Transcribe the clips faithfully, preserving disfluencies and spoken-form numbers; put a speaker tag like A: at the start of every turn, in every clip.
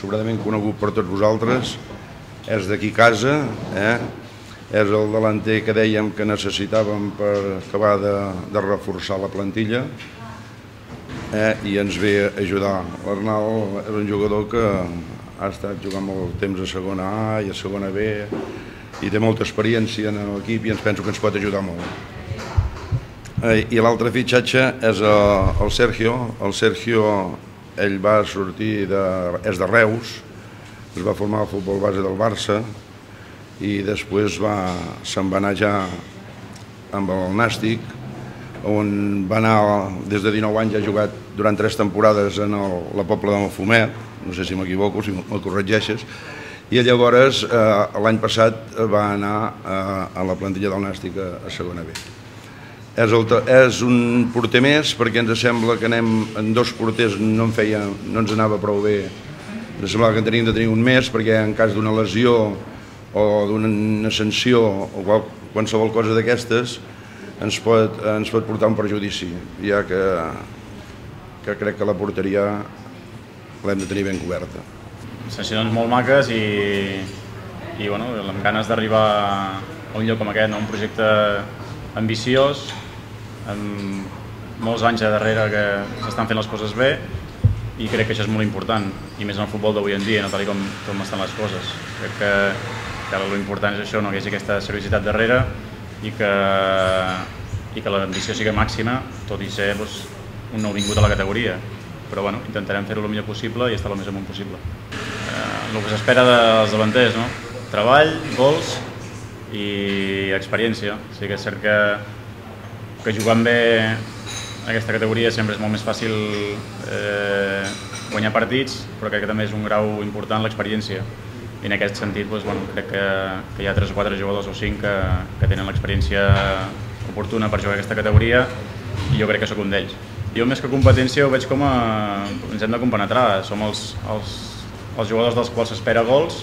A: sobradament conegut per tots vosaltres, és d'aquí casa, eh? És el delanter que dèiem que necessitàvem per acabar de, de reforçar la plantilla, eh? I ens ve a ajudar. L'Arnau és un jugador que ha estat jugant molt temps a segona A i a segona B i té molta experiència en l'equip i ens penso que ens pot ajudar molt. I l'altre fitxatge és el Sergio. El Sergio, ell va sortir, de, és de Reus, es va formar al futbol base del Barça i després se'n va anar ja amb el Nàstic, on va anar des de dinou anys, ha jugat durant tres temporades en el, la Pobla de Mafumet, no sé si m'equivoco, si me'l corregeixes, i llavors eh, l'any passat va anar eh, a la plantilla del Nàstic a, a segona B. És, el, és un porter més perquè ens sembla que anem en dos porters no, en feia, no ens anava prou bé. Ens semblava que en teníem de tenir un més perquè en cas d'una lesió o d'una sanció o qual, qualsevol cosa d'aquestes ens, pot, ens pot portar un perjudici, ja que, que crec que la porteria l'hem de tenir ben coberta.
B: Sensacions molt maques i, i bueno, amb ganes d'arribar a un lloc com aquest, no? Un projecte ambiciós, amb molts anys a darrere que s'estan fent les coses bé i crec que això és molt important, i més en el futbol d'avui en dia, no tal com, com estan les coses. Crec que, que l'important és això, no? Que hi hagi aquesta seriositat darrere i que, i que l'ambició sigui màxima, tot i ser doncs, un nouvingut a la categoria. Però bueno, intentarem fer-ho el millor possible i estar el més amunt possible. Eh, el que s'espera dels davanters, no? Treball, gols i experiència. O sigui que és cert que, que jugant bé en aquesta categoria sempre és molt més fàcil eh, guanyar partits, però crec que també és un grau important l'experiència. I en aquest sentit doncs, bueno, crec que, que hi ha tres o quatre jugadors o cinc que, que tenen l'experiència oportuna per jugar a aquesta categoria i jo crec que sóc un d'ells. Jo més que competència ho veig com a... ens hem de compenetrar, som els, els, els jugadors dels quals s'espera gols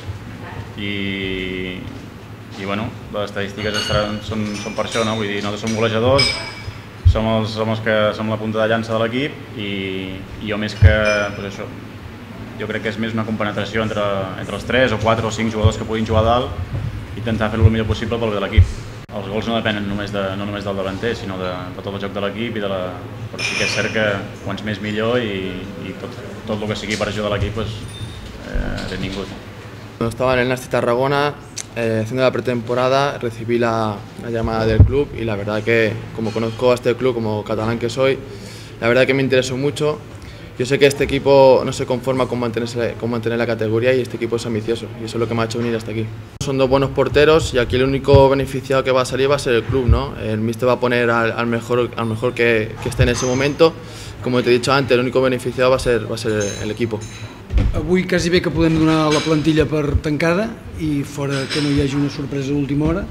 B: i, i bueno, les estadístiques estaran, són, són per això, no? Vull dir, nosaltres som golejadors, som els, som els que som la punta de llança de l'equip i, i jo més que, doncs això, jo crec que és més una compenetració entre, entre els tres o quatre o cinc jugadors que puguin jugar a dalt i intentar fer-ho el millor possible pel bé de l'equip. Els gols no depenen només, de, no només del davanter, sinó de, de tot el joc de l'equip, i de la... però sí que és cert que quants més millor i, i tot, tot el que sigui per ajudar l'equip pues, eh, benvingut.
C: Cuando estaba en el Nàstic Tarragona, eh, haciendo la pretemporada, recibí la, la llamada del club y la verdad que, como conozco a este club, como catalán que soy, la verdad que me interesó mucho. Yo sé que este equipo no se conforma con, mantenerse, con mantener la categoría y este equipo es ambicioso y eso es lo que me ha hecho venir hasta aquí. Son dos buenos porteros y aquí el único beneficiado que va a salir va a ser el club, ¿no? El míster va a poner al, al mejor, al mejor que, que esté en ese momento. Como te he dicho antes, el único beneficiado va a ser, va a ser el equipo.
D: Avui quasi bé que podem donar la plantilla per tancada i fora que no hi hagi una sorpresa a última hora,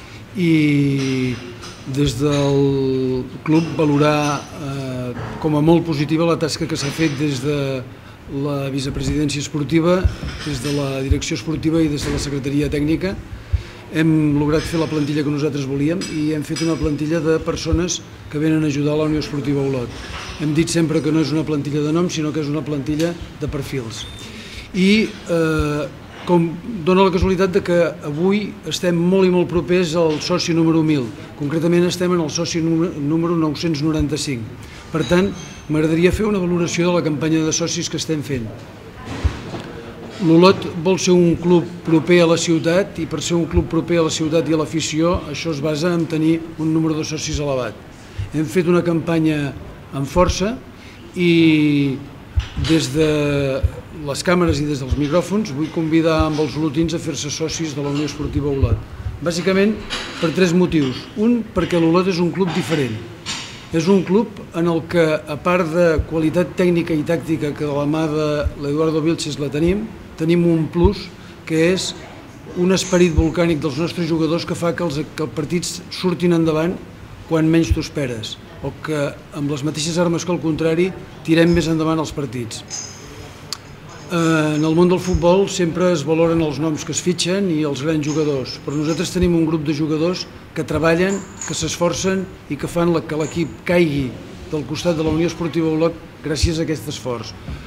D: i des del club valorar eh, com a molt positiva la tasca que s'ha fet des de la vicepresidència esportiva, des de la direcció esportiva i des de la secretaria tècnica. Hem lograt fer la plantilla que nosaltres volíem i hem fet una plantilla de persones que venen a ajudar a la Unió Esportiva Olot. Hem dit sempre que no és una plantilla de nom, sinó que és una plantilla de perfils. I eh, com dona la casualitat de que avui estem molt i molt propers al soci número mil. Concretament estem en el soci número nou-cents noranta-cinc. Per tant, m'agradaria fer una valoració de la campanya de socis que estem fent. L'Olot vol ser un club proper a la ciutat i per ser un club proper a la ciutat i a l'afició això es basa en tenir un número de socis elevat. Hem fet una campanya amb força i des de les càmeres i des dels micròfons vull convidar amb els olotins a fer-se socis de la Unió Esportiva Olot. Bàsicament per tres motius. Un, perquè l'Olot és un club diferent. És un club en el que, a part de qualitat tècnica i tàctica que de la mà de l'Eduardo Vilches la tenim, tenim un plus que és un esperit volcànic dels nostres jugadors que fa que els, que els partits surtin endavant quan menys t'ho esperes, o que amb les mateixes armes que al contrari tirem més endavant els partits. En el món del futbol sempre es valoren els noms que es fitxen i els grans jugadors, però nosaltres tenim un grup de jugadors que treballen, que s'esforcen i que fan que l'equip caigui del costat de la Unió Esportiva Olot gràcies a aquest esforç.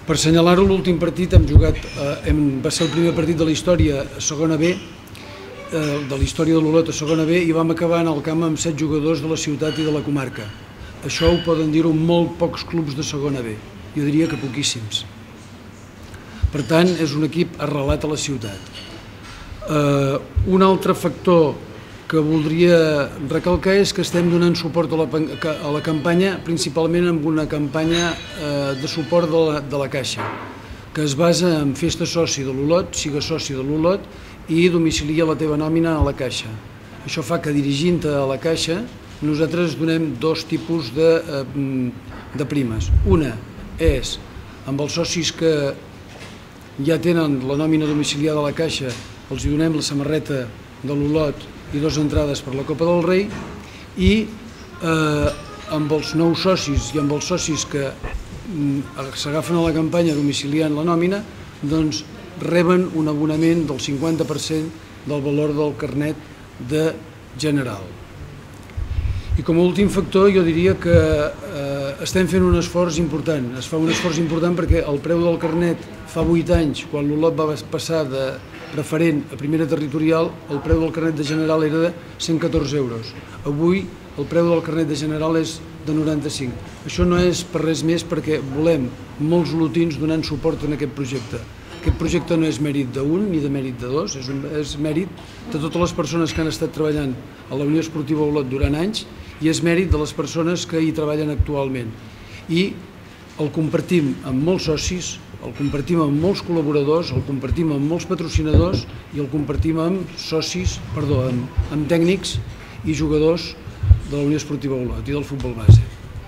D: Per assenyalar-ho, l'últim partit hem jugat, eh, hem, va ser el primer partit de la història a segona B, eh, de la història de l'Olot a segona B, i vam acabar en el camp amb set jugadors de la ciutat i de la comarca. Això ho poden dir-ho molt pocs clubs de segona B, jo diria que poquíssims. Per tant, és un equip arrelat a la ciutat. Eh, un altre factor que voldria recalcar és que estem donant suport a la, a la campanya, principalment amb una campanya eh, de suport de la, de la Caixa, que es basa en festa soci de l'Olot, siga soci de l'Olot, i domicilia la teva nòmina a la Caixa. Això fa que, dirigint-te a la Caixa, nosaltres donem dos tipus de, eh, de primes. Una és amb els socis que ja tenen la nòmina domiciliada a la Caixa, els hi donem la samarreta de l'Olot i dues entrades per la Copa del Rei, i eh, amb els nous socis i amb els socis que mm, s'agafen a la campanya domiciliant la nòmina, doncs reben un abonament del cinquanta per cent del valor del carnet de general. I com a últim factor jo diria que eh, estem fent un esforç important. Es fa un esforç important perquè el preu del carnet fa vuit anys, quan l'Olot va passar de preferent a primera territorial, el preu del carnet de general era de cent catorze euros. Avui el preu del carnet de general és de noranta-cinc. Això no és per res més perquè volem molts olotins donant suport en aquest projecte. Aquest projecte no és mèrit d'un ni de mèrit de dos, és, un, és mèrit de totes les persones que han estat treballant a la Unió Esportiva Olot durant anys i és mèrit de les persones que hi treballen actualment. I el compartim amb molts socis, el compartim amb molts col·laboradors, el compartim amb molts patrocinadors i el compartim amb socis, perdó, amb, amb tècnics i jugadors de la Unió Esportiva Olot i del futbol base.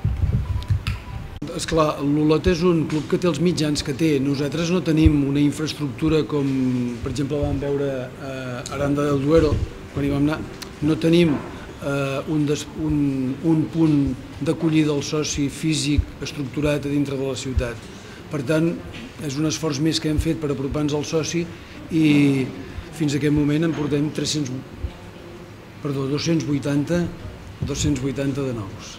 D: Esclar, l'Olot és un club que té els mitjans que té. Nosaltres no tenim una infraestructura com, per exemple, vam veure a Aranda del Duero, quan hi vam anar. No tenim eh, un, des, un, un punt d'acollida del soci físic estructurat a dintre de la ciutat. Per tant, és un esforç més que hem fet per apropar-nos al soci i fins a aquest moment en portem tres-cents, perdó, dos-cents vuitanta, dos-cents vuitanta de nous.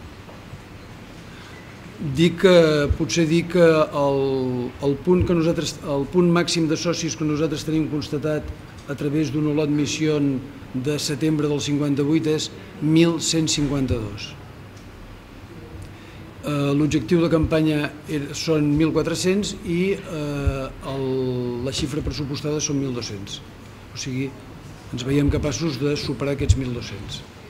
D: Dic que, potser dir que el, el, punt que nosaltres, el punt màxim de socis que nosaltres tenim constatat a través d'un Olot Mission de setembre del cinquanta-vuit és mil cent cinquanta-dos. L'objectiu de campanya són mil quatre-cents i eh, el, la xifra pressupostada són mil dos-cents. O sigui, ens veiem capaços de superar aquests mil dos-cents.